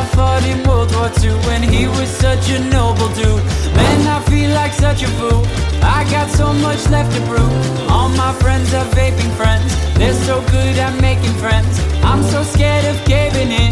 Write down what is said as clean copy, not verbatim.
fought in World War II when he was such a noble dude. Man, I feel like such a fool. I got so much left to prove. All my friends are vaping friends. They're so good at making friends. I'm so scared of giving in.